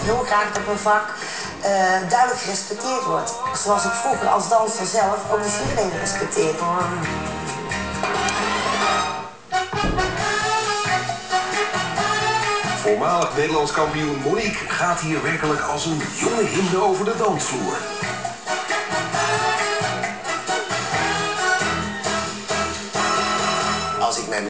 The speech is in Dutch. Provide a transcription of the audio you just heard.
heel graag dat mijn vak duidelijk gerespecteerd wordt. Zoals ik vroeger als danser zelf ook de juryleden respecteerde. Voormalig Nederlands kampioen Monique gaat hier werkelijk als een jonge hinde over de dansvloer.